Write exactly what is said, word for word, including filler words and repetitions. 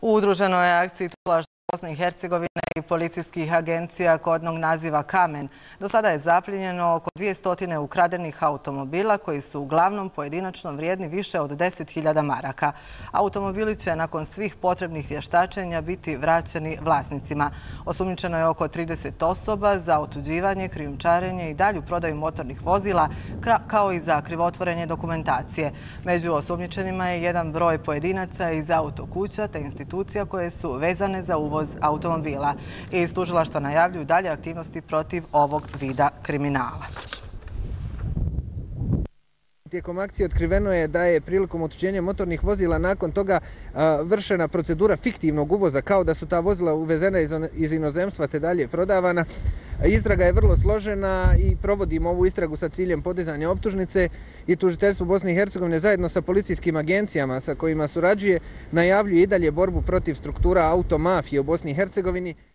U udruženoj akciji Tužilaštva Bosne i Hercegovine i policijskih agencija kodnog naziva Kamen do sada je zaplijenjeno oko dvjesto ukradenih automobila koji su uglavnom pojedinačno vrijedni više od deset hiljada maraka. Automobili će nakon svih potrebnih vještačenja biti vraćeni vlasnicima. Osumnjičeno je oko trideset osoba za otuđivanje, krijumčarenje i dalju prodaju motornih vozila kao i za krivotvorenje dokumentacije. Među osumnjičenima je jedan broj pojedinaca iz autokuća te institucija koje su vezane za uvoz automobila. Iz tužilaštva najavljuju dalje aktivnosti protiv ovog vida kriminala. Tijekom akcije otkriveno je da je prilikom otuđenja motornih vozila nakon toga vršena procedura fiktivnog uvoza, kao da su ta vozila uvezena iz inozemstva te dalje prodavana. Istraga je vrlo složena i provodimo ovu istragu sa ciljem podizanja optužnice i tužiteljstvo Bosne i Hercegovine zajedno sa policijskim agencijama sa kojima surađuje najavljuje i dalje borbu protiv struktura automafije u Bosni i Hercegovini.